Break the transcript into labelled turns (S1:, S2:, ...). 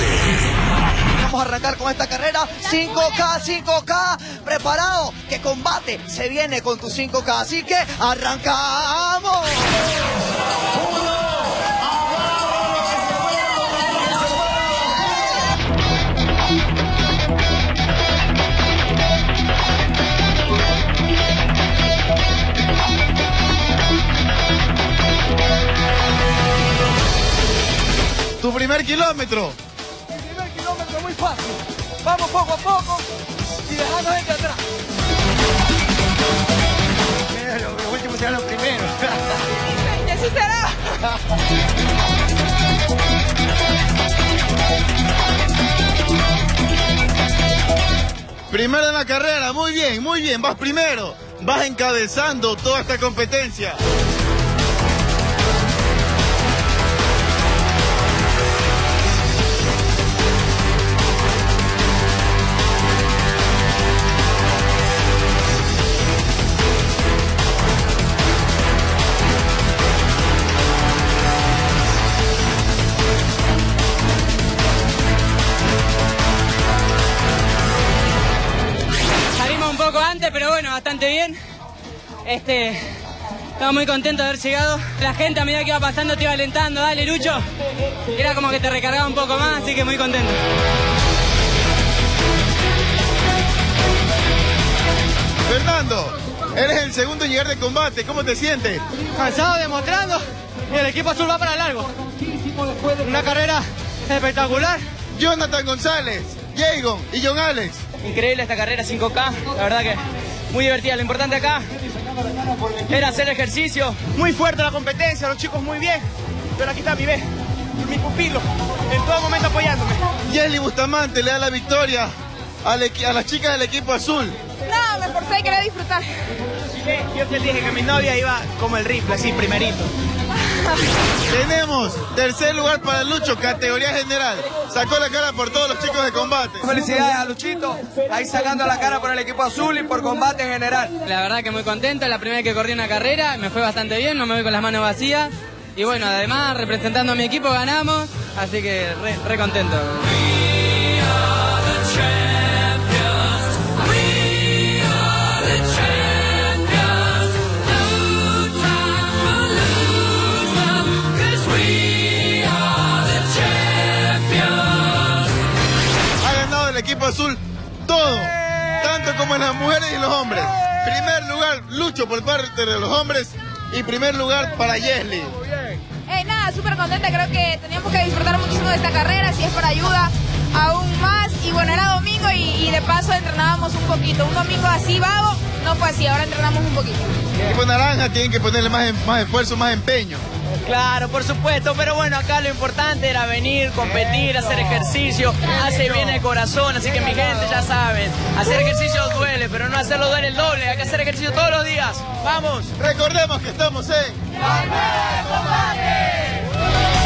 S1: Vamos a arrancar con esta carrera. 5K, 5K. Preparado, que combate se viene con tu 5K. Así que arrancamos.
S2: Tu primer kilómetro.
S1: El primer kilómetro muy fácil. Vamos poco a poco y dejando gente atrás. Los últimos serán los primeros.
S3: Y así será.
S2: Primero en la carrera, muy bien, vas primero. Vas encabezando toda esta competencia.
S4: Salimos un poco antes, pero bueno, bastante bien. Estaba muy contento de haber llegado. La gente a medida que iba pasando te iba alentando, dale Lucho. Era como que te recargaba un poco más, así que muy contento.
S2: Fernando, eres el segundo en llegar de combate, ¿cómo te sientes?
S5: Cansado, demostrando, y el equipo azul va para largo. Una carrera espectacular.
S2: Jonathan González, Jagon y John Alex.
S4: Increíble esta carrera 5K, la verdad que muy divertida. Lo importante acá era hacer ejercicio.
S5: Muy fuerte la competencia, los chicos muy bien. Pero aquí está mi pupilo, en todo momento apoyándome.
S2: Yesli Bustamante le da la victoria a las chicas del equipo azul.
S3: No, me esforcé y quería disfrutar.
S5: Yo te dije que mi novia iba como el rifle, así, primerito.
S2: Tenemos tercer lugar para Lucho, categoría general. Sacó la cara por todos los chicos de combate.
S1: Felicidades a Luchito, ahí sacando la cara por el equipo azul y por combate en general.
S4: La verdad que muy contento, la primera vez que corrí una carrera, me fue bastante bien, no me voy con las manos vacías. Y bueno, además representando a mi equipo ganamos, así que re contento.
S2: Equipo azul, todo, tanto como en las mujeres y los hombres. Primer lugar, Lucho por parte de los hombres y primer lugar para Yesli.
S3: Nada, súper contenta, creo que teníamos que disfrutar muchísimo de esta carrera, si es por ayuda, aún más. Y bueno, era domingo y de paso entrenábamos un poquito. Un domingo así vago, no fue así, ahora entrenamos un poquito.
S2: El equipo naranja tienen que ponerle más esfuerzo, más empeño.
S4: Claro, por supuesto, pero bueno, acá lo importante era venir, competir, hacer ejercicio, hace bien el corazón, así que mi gente ya saben, hacer ejercicio duele, pero no hacerlo duele el doble, hay que hacer ejercicio todos los días, ¡vamos!
S2: Recordemos que estamos en...
S3: ¡Combate!